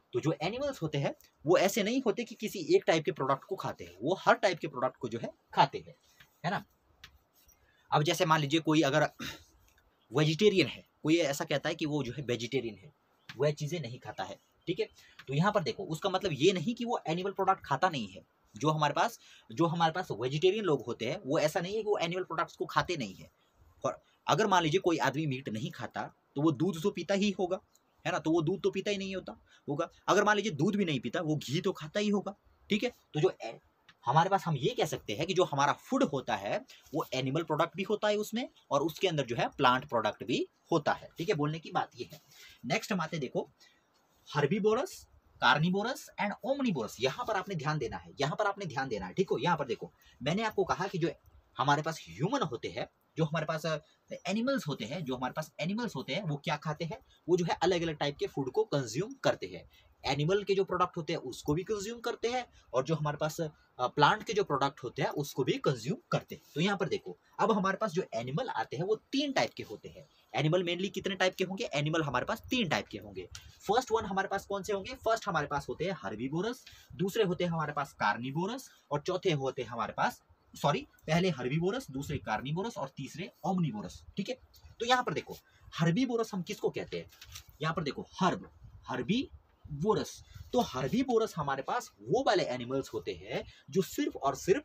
तो जो एनिमल्स होते हैं वो ऐसे नहीं होते कि किसी एक टाइप के प्रोडक्ट को खाते हैं, वो हर टाइप के प्रोडक्ट को जो है खाते हैं, है ना। अब जैसे मान लीजिए कोई अगर वेजिटेरियन है, कोई ऐसा कहता है कि वो जो है वेजिटेरियन है, वह चीज़ें नहीं खाता है, ठीक है। तो यहाँ पर देखो, उसका मतलब ये नहीं कि वो एनिमल प्रोडक्ट खाता नहीं है। जो हमारे पास जो हमारे पास वेजिटेरियन लोग होते हैं वो ऐसा नहीं है कि वो एनिमल प्रोडक्ट्स को खाते नहीं है। और अगर मान लीजिए कोई आदमी मीट नहीं खाता तो वो दूध तो पीता ही होगा, है ना, तो वो दूध तो पीता ही नहीं होता होगा। अगर मान लीजिए दूध भी नहीं पीता, वो घी तो खाता ही होगा, ठीक है। तो जो हमारे पास, हम ये कह सकते हैं कि जो हमारा फूड होता है वो एनिमल प्रोडक्ट भी होता है उसमें, और उसके अंदर जो है प्लांट प्रोडक्ट भी होता है, ठीक है। बोलने की बात ये है। नेक्स्ट हम आते, देखो, हर्बीवोरस, कार्निवोरस एंड ओमनीवोरस। यहाँ पर आपने ध्यान देना है, यहाँ पर आपने ध्यान देना है, ठीक हो। यहाँ पर देखो, मैंने आपको कहा कि जो हमारे पास ह्यूमन होते हैं, जो हमारे पास एनिमल्स होते हैं, जो हमारे पास एनिमल्स होते हैं वो क्या खाते हैं, वो जो है अलग अलग टाइप के फूड को कंज्यूम करते हैं। एनिमल के जो प्रोडक्ट होते हैं उसको भी कंज्यूम करते हैं, और जो हमारे पास प्लांट के जो प्रोडक्ट होते हैं उसको भी कंज्यूम करते हैं। तो यहाँ पर देखो, अब हमारे पास जो एनिमल आते हैं वो तीन टाइप के होते हैं। एनिमल मेनली कितने टाइप के होंगे, एनिमल हमारे पास तीन टाइप के होंगे। फर्स्ट वन हमारे पास कौन से होंगे, फर्स्ट हमारे पास होते हैं हर्बीवोरस, दूसरे होते हैं हमारे पास कार्निवोरस, और चौथे होते हैं हमारे पास, सॉरी, पहले हर्बीवोरस, दूसरे कार्निवोरस और तीसरे ओमनीवोरस, ठीक है। तो यहाँ पर देखो, हर्बीवोरस हम किसको कहते हैं, यहाँ पर देखो, हर्ब, हर्बीवोरस। तो हर्बीवोरस हमारे पास वो वाले एनिमल्स होते हैं जो सिर्फ और सिर्फ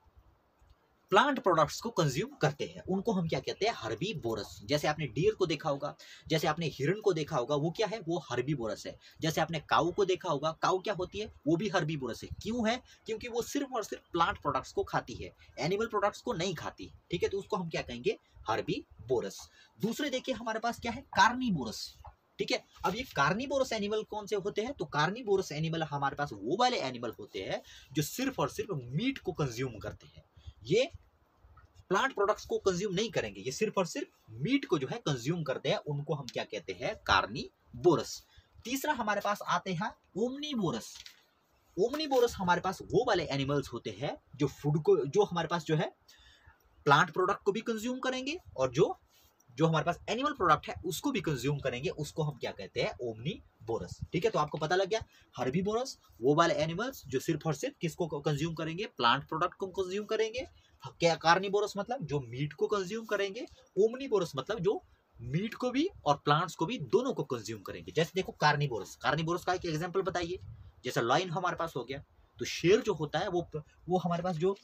प्लांट प्रोडक्ट्स को कंज्यूम करते हैं, उनको हम क्या कहते हैं, हर्बीवोरस। जैसे आपने डीर को देखा होगा, जैसे आपने हिरन को देखा होगा, वो क्या है, वो हर्बीवोरस है। जैसे आपने काऊ को देखा होगा, काऊ क्या होती है, वो भी हर्बीवोरस है। क्यों है, क्योंकि वो सिर्फ और सिर्फ प्लांट प्रोडक्ट्स को खाती है, एनिमल प्रोडक्ट्स को नहीं खाती, ठीक है। तो उसको हम क्या कहेंगे, हर्बीवोरस। दूसरे देखिए हमारे पास क्या है, कार्निवोरस, ठीक है। अब ये कार्निवोरस एनिमल कौन से होते हैं, तो कार्निवोरस एनिमल हमारे पास वो वाले एनिमल होते हैं जो सिर्फ और सिर्फ मीट को कंज्यूम करते हैं। ये प्लांट प्रोडक्ट्स को कंज्यूम नहीं करेंगे, ये सिर्फ और सिर्फ मीट को जो है कंज्यूम करते हैं, उनको हम क्या कहते हैं, कार्निवोरस। तीसरा हमारे पास आते हैं ओमनीवोरस। ओमनीवोरस हमारे पास वो वाले एनिमल्स होते हैं जो फूड को, जो हमारे पास जो है प्लांट प्रोडक्ट को भी कंज्यूम करेंगे, और जो जो हमारे पास एनिमल प्रोडक्ट है उसको भी कंज्यूम करेंगे, उसको हम क्या कहते हैं, ओमनीवोरस, ठीक है। तो आपको पता लग गया, हर्बीवोरस वो वाले एनिमल्स जो सिर्फ और सिर्फ किसको कंज्यूम करेंगे, प्लांट प्रोडक्ट को कंज्यूम करेंगे। क्या, कार्निवोरस मतलब जो मीट को कंज्यूम करेंगे, ओमनीवोरस मतलब जो मीट को भी और प्लांट्स को भी दोनों को कंज्यूम करेंगे। जैसे देखो, कार्निवोरस, कार्निवोरस का एक एग्जांपल बताइए। जैसे लायन हमारे पास हो गया, तो शेर जो होता है वो वो हमारे पास जो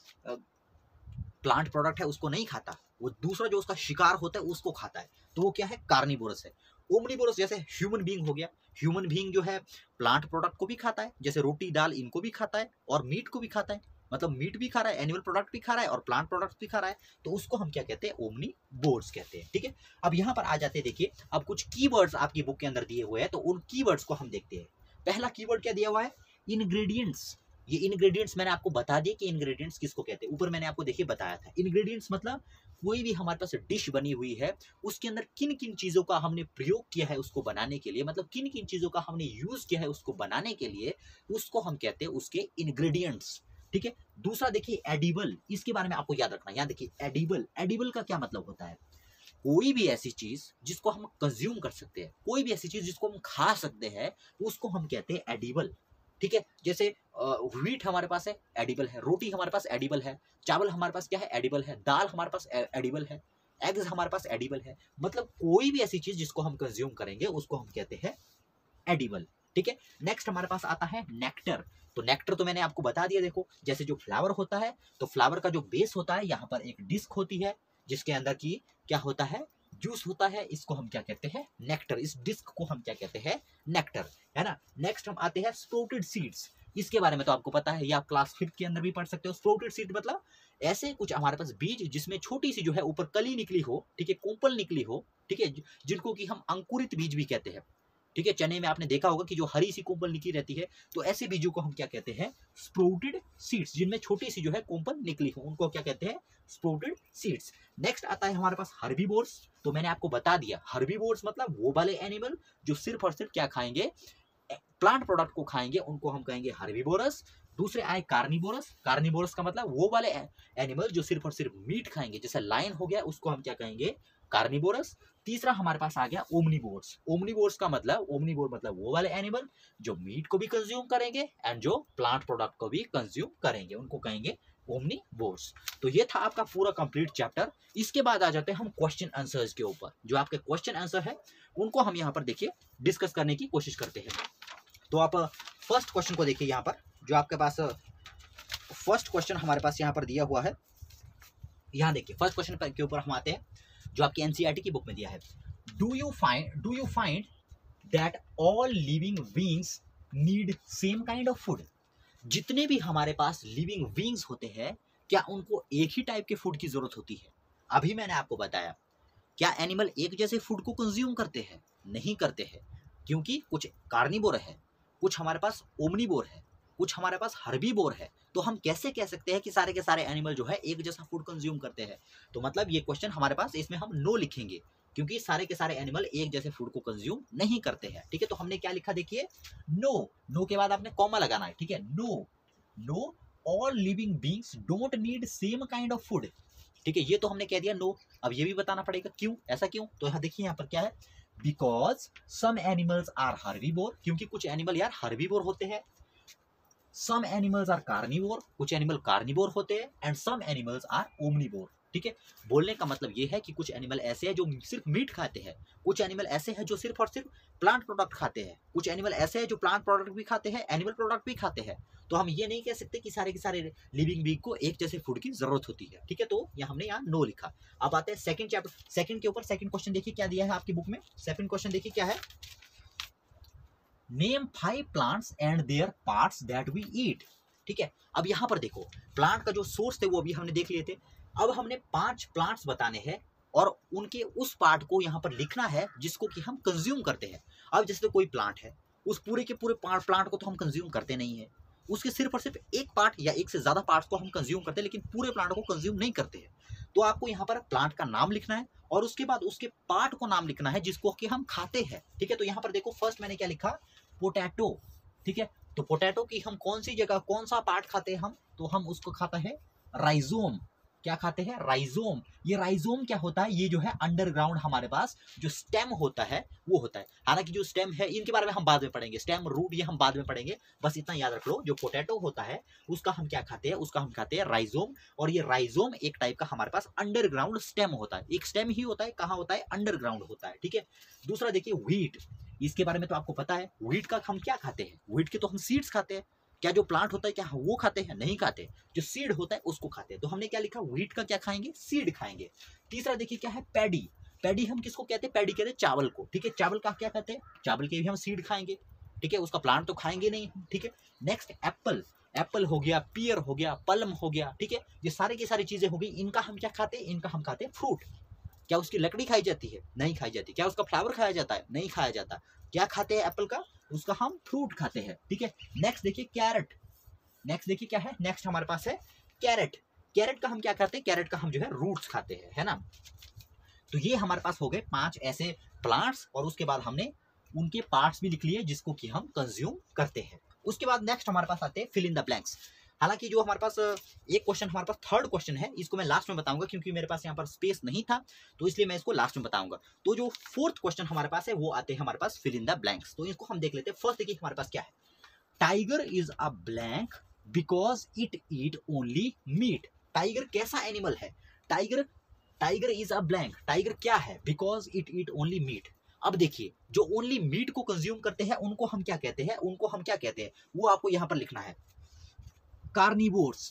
प्लांट प्रोडक्ट है उसको नहीं खाता, वो दूसरा जो उसका शिकार होता है उसको खाता है, तो वो क्या है, कार्निवोरस है। ओमनीवोरस जैसे ह्यूमन बीइंग हो गया, ह्यूमन बीइंग जो है प्लांट प्रोडक्ट को भी खाता है, जैसे रोटी दाल इनको भी खाता है, और मीट को भी खाता है, मतलब मीट भी खा रहा है, एनिमल प्रोडक्ट भी खा रहा है, और प्लांट प्रोडक्ट भी खा रहा है, तो उसको हम क्या कहते हैं, ओमनीवोरस कहते हैं, ठीक है। अब यहाँ पर आ जाते हैं, देखिए, अब कुछ कीवर्ड्स आपकी बुक के अंदर दिए हुए हैं, तो उन कीवर्ड्स को हम देखते हैं। पहला कीवर्ड क्या दिया हुआ है, इंग्रेडिएंट्स। ये इंग्रेडिएंट्स मैंने आपको बता दिए कि इंग्रेडिएंट्स किसको कहते हैं, ऊपर मैंने आपको देखिए बताया था। इंग्रेडिएंट्स मतलब कोई भी हमारे पास डिश बनी हुई है, उसके अंदर किन किन चीज़ों का हमने प्रयोग किया है उसको बनाने के लिए, मतलब किन किन चीज़ों का हमने यूज़ किया है उसको बनाने के लिए, उसको हम कहते हैं उसके इंग्रेडिएंट्स, ठीक है। दूसरा देखिए, एडिबल, इसके बारे में आपको याद रखना। यहाँ देखिए, एडिबल, एडिबल का क्या मतलब होता है, कोई भी ऐसी चीज़ जिसको हम कंज्यूम कर सकते हैं, कोई भी ऐसी चीज़ जिसको हम खा सकते हैं, उसको हम कहते हैं एडिबल, ठीक है। जैसे व्हीट हमारे पास है, एडिबल है, रोटी हमारे पास एडिबल है, चावल हमारे पास क्या है, एडिबल है, दाल हमारे पास एडिबल है, एग्स हमारे पास एडिबल है, मतलब कोई भी ऐसी चीज जिसको हम कंज्यूम करेंगे उसको हम कहते हैं एडिबल, ठीक है। नेक्स्ट हमारे पास आता है नेक्टर। तो नेक्टर तो मैंने आपको बता दिया, देखो, जैसे जो फ्लावर होता है, तो फ्लावर का जो बेस होता है, यहाँ पर एक डिस्क होती है जिसके अंदर की क्या होता है, जूस होता है, इसको हम क्या कहते हैं, नेक्टर। इस डिस्क को हम क्या कहते हैं, नेक्टर, है ना। नेक्स्ट हम आते हैं स्प्राउटेड सीड्स। इसके बारे में तो आपको पता है, या आप क्लास फिफ्थ के अंदर भी पढ़ सकते हो। स्प्राउटेड सीड मतलब ऐसे कुछ हमारे पास बीज जिसमें छोटी सी जो है ऊपर कली निकली हो, ठीक है, कोंपल निकली हो, ठीक है, जिनको कि हम अंकुरित बीज भी कहते हैं, ठीक है। चने में आपने देखा होगा कि जो हरी सी कोंपल निकली रहती है, तो ऐसे बीजों को हम क्या कहते हैं, स्प्राउटेड सीड्स, जिनमें छोटी सी जो है कोंपल निकली हो, उनको क्या कहते हैं, स्प्राउटेड सीड्स। नेक्स्ट आता है हमारे पास हर्बीवोर्स। तो मैंने आपको बता दिया, हर्बीवोर्स मतलब वो वाले एनिमल जो सिर्फ और सिर्फ क्या खाएंगे, प्लांट प्रोडक्ट को खाएंगे, उनको हम कहेंगे हर्बीवोरस। दूसरे आए कार्निवोरस। कार्निवोरस का मतलब वो वाले एनिमल जो सिर्फ और सिर्फ मीट खाएंगे, जैसे लायन हो गया, उसको हम क्या कहेंगे, कार्निवोरस। तीसरा हमारे पास आ गया ओमनीवोर्स। ओमनीवोर्स का मतलब, ओमनीवोर मतलब वो वाले एनिमल जो मीट को भी कंज्यूम करेंगे एंड जो प्लांट प्रोडक्ट को भी कंज्यूम करेंगे, उनको कहेंगे ओमनीवोर्स। तो ये था आपका पूरा कंप्लीट चैप्टर। इसके बाद आ जाते हैं हम क्वेश्चन आंसर्स के ऊपर। जो आपके क्वेश्चन आंसर है उनको हम यहाँ पर देखिए डिस्कस करने की कोशिश करते हैं। तो आप फर्स्ट क्वेश्चन को देखिए, यहाँ पर जो आपके पास फर्स्ट क्वेश्चन हमारे पास यहाँ पर दिया हुआ है, यहाँ देखिए फर्स्ट क्वेश्चन के ऊपर हम आते हैं जो आपकी एनसीईआरटी की बुक में दिया है। Do you find do you find that all living beings need same kind of food? जितने भी हमारे पास लिविंग बीइंग्स होते हैं, क्या उनको एक ही टाइप के फूड की जरूरत होती है? अभी मैंने आपको बताया, क्या एनिमल एक जैसे फूड को कंज्यूम करते हैं? नहीं करते हैं, क्योंकि कुछ कार्निवोर है, कुछ हमारे पास ओमनीवोर है, कुछ हमारे पास हर्बीवोर है। तो हम कैसे कह सकते हैं कि सारे के सारे एनिमल जो है एक जैसा फूड कंज्यूम करते हैं? तो मतलब ये क्वेश्चन हमारे पास, इसमें हम नो लिखेंगे, क्योंकि सारे के सारे एनिमल एक जैसे फूड को कंज्यूम नहीं करते हैं। ठीक है, तो हमने क्या लिखा देखिए, नो। नो के बाद आपने कॉमा लगाना है। ठीक है, no no all living beings don't need same kind of food. ठीक है, ये तो हमने कह दिया नो। अब ये भी बताना पड़ेगा क्यों, ऐसा क्यों? तो यहाँ देखिए, यहाँ पर क्या है, because some animals are herbivore, क्योंकि कुछ एनिमल यार हर्बीवोर होते हैं। सम एनिमल्स आर कार्निवोर, कुछ एनिमल कार्निवोर होते हैं। And some animals are omnivore. ठीक है, बोलने का मतलब ये है कि कुछ एनिमल ऐसे हैं जो सिर्फ मीट खाते हैं, कुछ एनिमल ऐसे हैं जो सिर्फ और सिर्फ प्लांट प्रोडक्ट खाते हैं, कुछ एनिमल ऐसे हैं जो प्लांट प्रोडक्ट भी खाते हैं, एनिमल प्रोडक्ट भी खाते हैं। तो हम ये नहीं कह सकते कि सारे के सारे लिविंग बीइंग को एक जैसे फूड की जरूरत होती है। ठीक है, तो ये हमने यहाँ नो लिखा। अब आते हैं सेकंड चैप्टर, सेकंड के ऊपर। सेकंड क्वेश्चन देखिए क्या दिया है आपकी बुक में। सेकंड क्वेश्चन देखिए क्या है, name five plants and their parts that we eat. ठीक है, अब यहाँ पर देखो, प्लांट का जो सोर्स थे वो अभी हमने देख लिए थे। अब हमने पांच प्लांट्स बताने हैं और उनके उस पार्ट को यहाँ पर लिखना है जिसको कि हम कंज्यूम करते हैं। अब जैसे कोई प्लांट है, उस पूरे के पूरे प्लांट को तो हम कंज्यूम करते नहीं है, उसके सिर्फ और सिर्फ एक पार्ट या एक से ज्यादा पार्ट्स को हम कंज्यूम करते हैं, लेकिन पूरे प्लांट को कंज्यूम नहीं करते हैं। तो आपको यहाँ पर प्लांट का नाम लिखना है और उसके बाद उसके पार्ट को नाम लिखना है जिसको कि हम खाते हैं। ठीक है, तो यहाँ पर देखो फर्स्ट मैंने क्या लिखा, पोटैटो। ठीक है, तो पोटैटो की हम कौन सी जगह कौन सा पार्ट खाते हैं हम, तो हम उसको खाता है राइजोम। क्या खाते हैं, राइजोम। ये राइजोम क्या होता है, ये जो है अंडरग्राउंड हमारे पास जो स्टेम होता है वो होता है। हालांकि जो स्टेम है इनके बारे में हम बाद में पढ़ेंगे, स्टेम रूट ये हम बाद में पढ़ेंगे। बस इतना याद रख लो, जो पोटैटो होता है उसका हम क्या खाते हैं, उसका हम खाते हैं राइजोम। और ये राइजोम एक टाइप का हमारे पास अंडरग्राउंड स्टेम होता है। एक स्टेम ही होता है, कहाँ होता है, अंडरग्राउंड होता है। ठीक है, दूसरा देखिए व्हीट। इसके बारे में तो आपको पता है, व्हीट का हम क्या खाते हैं, व्हीट के तो हम सीड्स खाते हैं। क्या जो प्लांट होता है क्या वो खाते हैं, नहीं खाते, जो सीड होता है उसको खाते हैं। तो हमने क्या लिखा, व्हीट का क्या खाएंगे, सीड खाएंगे। तीसरा देखिए क्या है, पैडी। पैडी हम किसको कहते हैं, पैडी कहते हैं चावल को। ठीक है, चावल का क्या कहते हैं, चावल के भी हम सीड खाएंगे। ठीक है, उसका प्लांट तो खाएंगे नहीं। ठीक है, नेक्स्ट एप्पल। एप्पल हो गया, पियर हो गया, पल्म हो गया। ठीक है, ये सारी की सारी चीजें हो गई, इनका हम क्या खाते हैं, इनका हम खाते हैं फ्रूट। क्या उसकी लकड़ी खाई जाती है, नहीं खाई जाती। क्या उसका फ्लावर खाया जाता है, नहीं खाया जाता। क्या खाते हैं एप्पल का, उसका हम फ्रूट खाते हैं। ठीक है, नेक्स्ट देखिए कैरेट। नेक्स्ट देखिए क्या है, नेक्स्ट हमारे पास है कैरेट। कैरेट का हम क्या करते हैं, कैरेट का हम जो है रूट्स खाते हैं, है ना। तो ये हमारे पास हो गए पांच ऐसे प्लांट्स और उसके बाद हमने उनके पार्ट्स भी लिख लिए जिसको कि हम कंज्यूम करते हैं। उसके बाद नेक्स्ट हमारे पास आते हैं फिल इन द ब्लैंक्स। हालांकि जो हमारे पास एक क्वेश्चन हमारे पास थर्ड क्वेश्चन है, इसको मैं लास्ट में बताऊंगा क्योंकि मेरे पास यहाँ पर स्पेस नहीं था, तो इसलिए मैं इसको लास्ट में बताऊंगा। तो जो फोर्थ क्वेश्चन हमारे पास है वो आते हैं हमारे पास फिल इन द ब्लैंक्स। तो इसको हम देख लेते हैं। फर्स्ट देखिए हमारे पास क्या है, tiger is a blank because it eat only meat. Tiger कैसा एनिमल है, tiger tiger is a blank. Tiger क्या है, because it eat only meat. अब देखिए जो ओनली मीट को कंज्यूम करते हैं उनको हम क्या कहते हैं, उनको हम क्या कहते हैं वो आपको यहां पर लिखना है, कार्निवोर्स।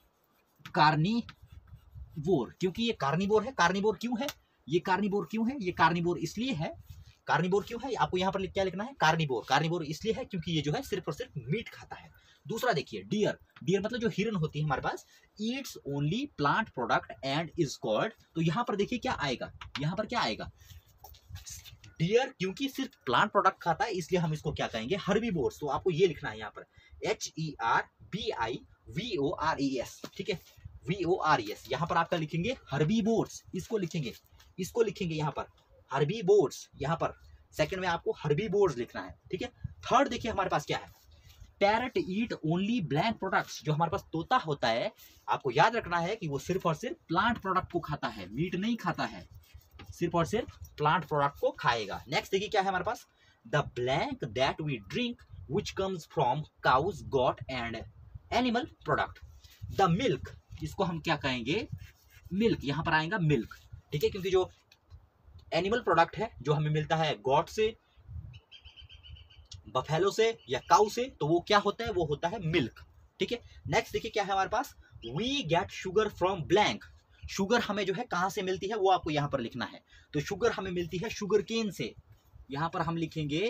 कार्निवोर, क्योंकि ये कार्निवोर है। कार्निवोर क्यों है, ये कार्निवोर क्यों है, ये कार्निवोर इसलिए है। कार्निवोर क्यों है, आपको यहां पर क्या लिखना है, कार्निवोर। कार्निवोर इसलिए है क्योंकि ये जो है सिर्फ और सिर्फ मीट खाता है। दूसरा देखिए डियर। डियर मतलब जो हिरन होती है हमारे पास, eats only plant product and is called. तो यहां पर देखिए क्या आएगा, यहां पर क्या आएगा, डियर, क्योंकि सिर्फ प्लांट प्रोडक्ट खाता है इसलिए हम इसको क्या कहेंगे, हर्बीवोर्स। तो आपको ये लिखना है यहाँ पर H E R B I V O R E S. ठीक है, V O R E S यहाँ पर आपका लिखेंगे हर्बीवोर्स, इसको लिखेंगे, इसको लिखेंगे यहाँ पर हर्बीवोर्स। यहाँ पर सेकंड में आपको हर्बीवोर्स लिखना है। ठीक है, थर्ड देखिए हमारे पास क्या है, parrot eat only blank products. जो हमारे पास तोता होता है, आपको याद रखना है कि वो सिर्फ और सिर्फ प्लांट प्रोडक्ट को खाता है, मीट नहीं खाता है। सिर्फ और सिर्फ प्लांट प्रोडक्ट को खाएगा। नेक्स्ट देखिए क्या है हमारे पास, the blank that we drink which comes from cows goat and animal product. The milk, इसको हम क्या कहेंगे, मिल्क, यहां पर आएगा मिल्क, ठीक है, क्योंकि जो एनिमल प्रोडक्ट है जो हमें मिलता है गॉट से, बफेलो से या काउ से, तो वो क्या होता है, वो होता है मिल्क, ठीक है। नेक्स्ट देखिए क्या है हमारे पास, we get sugar from blank. Sugar हमें जो है कहां से मिलती है वो आपको यहां पर लिखना है। तो शुगर हमें मिलती है शुगर केन से, यहां पर हम लिखेंगे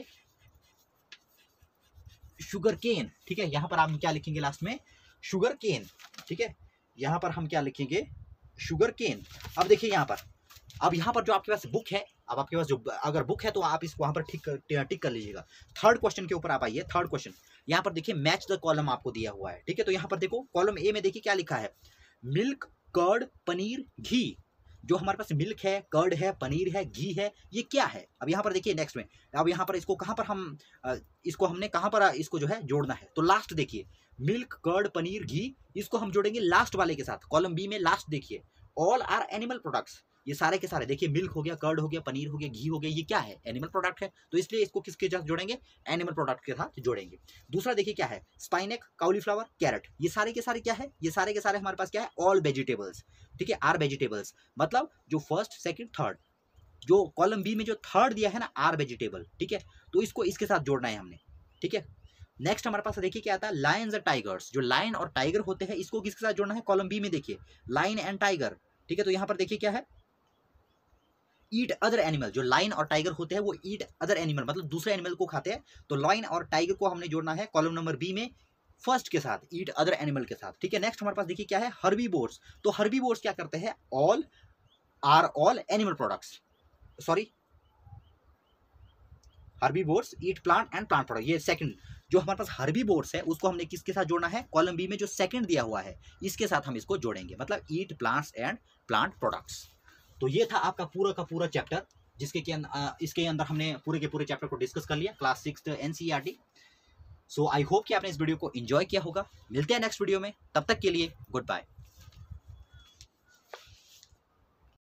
शुगर केन, ठीक है। यहां पर हम क्या लिखेंगे लास्ट में, शुगर केन, ठीक है। यहां पर हम क्या लिखेंगे, शुगर केन। अब देखिए यहां पर, अब यहाँ पर जो आपके पास बुक है, अब आपके पास जो अगर बुक है तो आप इसको वहां पर टिक कर टिक कर लीजिएगा। थर्ड क्वेश्चन के ऊपर आप आइए। थर्ड क्वेश्चन यहाँ पर देखिए, मैच द कॉलम आपको दिया हुआ है, ठीक है। तो यहाँ पर देखो कॉलम ए में देखिए क्या लिखा है, मिल्क, कर्ड, पनीर, घी। जो हमारे पास मिल्क है, कर्ड है, पनीर है, घी है, ये क्या है। अब यहाँ पर देखिए नेक्स्ट में, अब यहाँ पर इसको कहाँ पर हम इसको हमने कहाँ पर इसको जो है जोड़ना है, तो लास्ट देखिए, मिल्क, कर्ड, पनीर, घी, इसको हम जोड़ेंगे लास्ट वाले के साथ। कॉलम बी में लास्ट देखिए, ऑल आर एनिमल प्रोडक्ट्स, ये सारे के सारे देखिए, मिल्क हो गया, कर्ड हो गया, पनीर हो गया, घी हो गया, ये क्या है, एनिमल प्रोडक्ट है। तो इसलिए इसको किसके साथ जोड़ेंगे, एनिमल प्रोडक्ट के साथ जोड़ेंगे। दूसरा देखिए क्या है, स्पाइनेक, काउलीफ्लावर, कैरेट, ये सारे के सारे क्या है, ये सारे के सारे हमारे पास क्या है, ऑल वेजिटेबल्स, ठीक है, आर वेजिटेबल्स। मतलब जो फर्स्ट, सेकंड, थर्ड, जो कॉलम बी में जो थर्ड दिया है ना, आर वेजिटेबल, ठीक है। तो इसको इसके साथ जोड़ना है हमने, ठीक है। नेक्स्ट हमारे पास देखिए क्या आता है, लायंस और टाइगर्स, जो लायन और टाइगर होते हैं इसको किसके साथ जोड़ना है, कॉलम बी में देखिए, लायन एंड टाइगर, ठीक है। तो यहाँ पर देखिए क्या है, ईट अदर एनिमल, जो लाइन और टाइगर होते हैं वो ईट अदर एनिमल, मतलब दूसरे एनिमल को खाते हैं। तो लाइन और टाइगर को हमने जोड़ना है कॉलम नंबर बी में फर्स्ट के साथ, ईट अदर एनिमल के साथ, ठीक है। नेक्स्ट हमारे पास देखिए क्या है, हर्बीवोर्स। तो हर्बीवोर्स क्या करते हैं, all are all animal products, sorry, herbivores eat plant and plant product. ये सेकंड जो हमारे पास हर्बीवोर्स है उसको हमने किसके साथ जोड़ना है, कॉलम बी में जो सेकंड दिया हुआ है इसके साथ हम इसको जोड़ेंगे, मतलब eat plants and plant products. तो ये था आपका पूरा का पूरा चैप्टर, जिसके के अंदर इसके अंदर हमने पूरे के पूरे चैप्टर को डिस्कस कर लिया, class six NCERT. So I hope कि आपने इस वीडियो को एंजॉय किया होगा। मिलते हैं नेक्स्ट वीडियो में, तब तक के लिए गुड बाय।